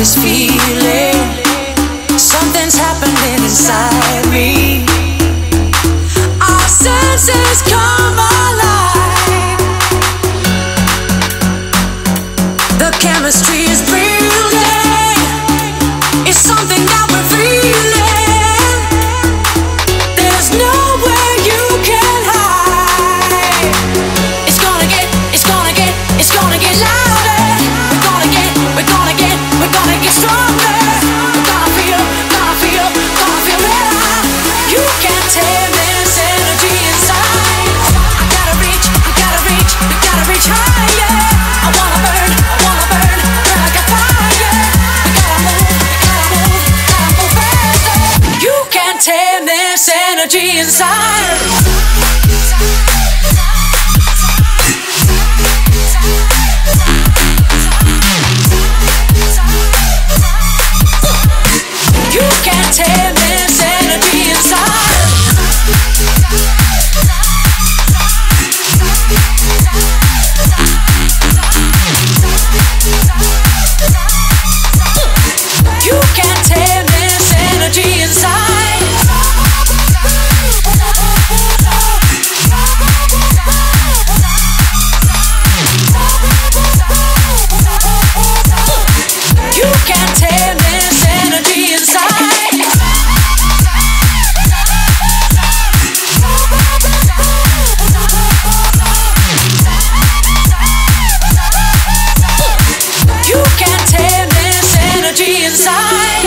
this feeling. Something's happening inside me. Our senses come alive. The chemistry is brilliant. It's something that we're feeling. There's nowhere you can hide. It's gonna get louder. We're gonna get stronger. We're gonna feel better. You can't tame this energy inside. I gotta reach higher. I wanna burn like a fire. We gotta move faster. You can't tame this energy inside. You can't tame this energy inside. You can't tame this energy inside. You can't tame this energy inside. You can't tame this energy inside.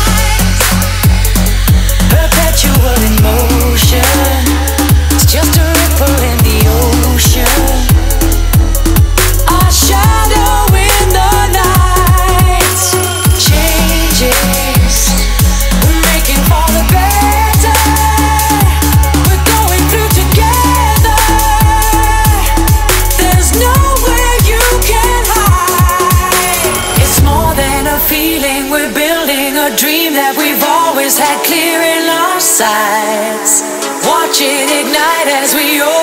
Perpetual emotion. It's just a ripple in the ocean. Our shadow in the night changes. We're making for the better. We're going through together. There's nowhere you can hide. It's more than a feeling. We're building a dream that we've always had clear in our sights. Watch it ignite as we